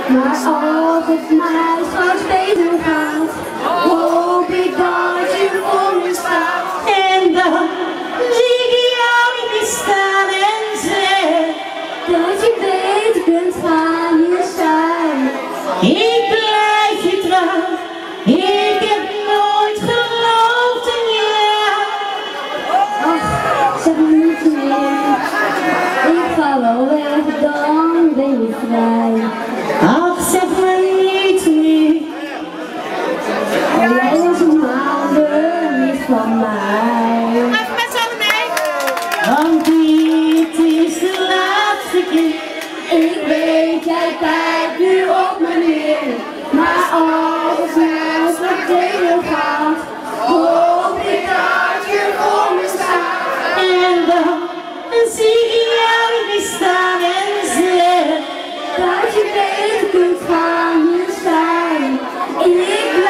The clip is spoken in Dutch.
Maar als het mij straks beter gaat, hoop ik dat je voor me staat. En dan zie ik jou niet meer staan en zeg dat je beter kunt gaan hier zijn. ik blijf je trouw, ik heb nooit geloofd in jou. Ach, zeg me niet meer, ik ga wel weg, dan ben je vrij. Ach, zeg me niet meer. Jij was een maanden niet van mij. Even met z'n allen mee. Want dit is de laatste keer. Ik weet, jij kijkt nu op me neer. Maar als het mij straks beter gaat, hoop ik dat je voor me staat. En dan zie ik jou niet meer staan en zeg Dat je beter kunt gaan hier zijn. Ik